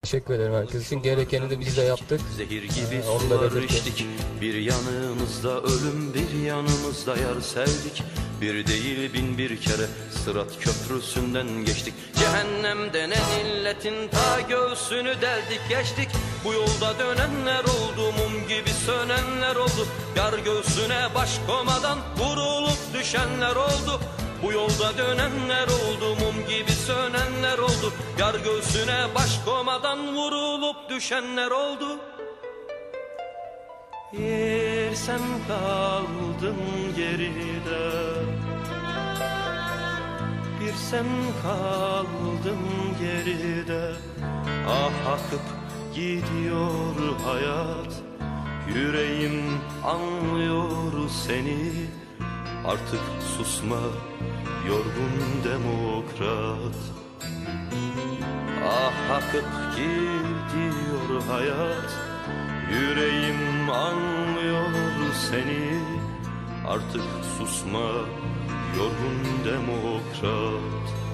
Teşekkür ederim herkes için. Gerekeni de biz de yaptık. Zehir gibi Onu da sular belirttim. içtik. Bir yanımızda ölüm, bir yanımızda yar sevdik. Bir değil bin bir kere Sırat köprüsünden geçtik. Cehennemden en illetin ta göğsünü deldik geçtik. Bu yolda dönenler oldu, mum gibi sönenler oldu. Yar göğsüne baş komadan vurulup düşenler oldu. Bu yolda dönenler oldu, mum gibi sönenler oldu. Yar göğsüne baş komadan vurulup düşenler oldu. Bir sen kaldın geride, bir sen kaldın geride. Ah akıp gidiyor hayat, yüreğim anlıyor seni. Artık susma yorgun demokrat. Ah akıp gidiyor hayat, yüreğim anlıyor seni. Artık susma yorgun demokrat.